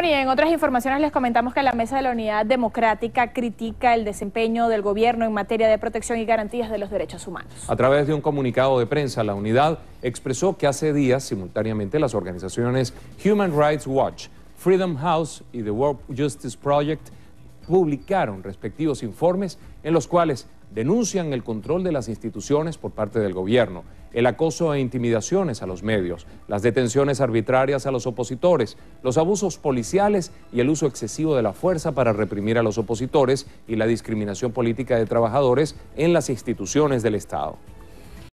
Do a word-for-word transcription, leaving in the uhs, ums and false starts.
Bueno, y en otras informaciones les comentamos que la Mesa de la Unidad Democrática critica el desempeño del gobierno en materia de protección y garantías de los derechos humanos. A través de un comunicado de prensa, la unidad expresó que hace días, simultáneamente, las organizaciones Human Rights Watch, Freedom House y The World Justice Project publicaron respectivos informes en los cuales denuncian el control de las instituciones por parte del gobierno, el acoso e intimidaciones a los medios, las detenciones arbitrarias a los opositores, los abusos policiales y el uso excesivo de la fuerza para reprimir a los opositores y la discriminación política de trabajadores en las instituciones del Estado.